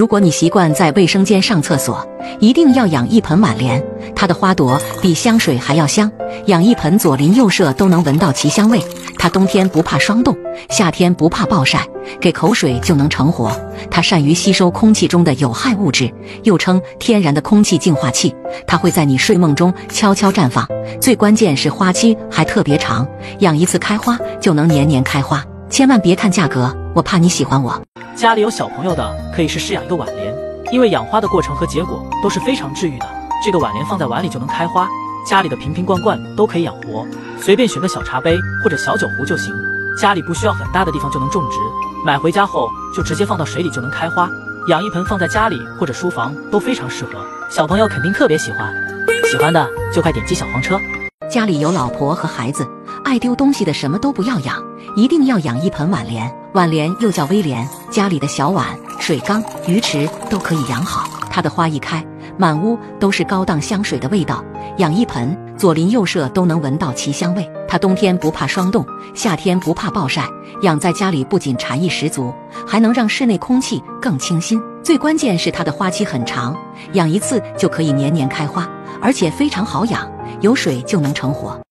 如果你习惯在卫生间上厕所，一定要养一盆挽莲，它的花朵比香水还要香，养一盆左邻右舍都能闻到其香味。它冬天不怕霜冻，夏天不怕暴晒，给口水就能成活。它善于吸收空气中的有害物质，又称天然的空气净化器。它会在你睡梦中悄悄绽放，最关键是花期还特别长，养一次开花就能年年开花。千万别看价格，我怕你喜欢我。 家里有小朋友的可以试养一个挽莲，因为养花的过程和结果都是非常治愈的。这个挽莲放在碗里就能开花，家里的瓶瓶罐罐都可以养活，随便选个小茶杯或者小酒壶就行。家里不需要很大的地方就能种植，买回家后就直接放到水里就能开花。养一盆放在家里或者书房都非常适合，小朋友肯定特别喜欢。喜欢的就快点击小黄车。 家里有老婆和孩子，爱丢东西的什么都不要养，一定要养一盆挽莲。挽莲又叫威廉，家里的小碗、水缸、鱼池都可以养好。它的花一开，满屋都是高档香水的味道。养一盆，左邻右舍都能闻到其香味。它冬天不怕霜冻，夏天不怕暴晒，养在家里不仅禅意十足，还能让室内空气更清新。最关键是它的花期很长，养一次就可以年年开花，而且非常好养，有水就能成活。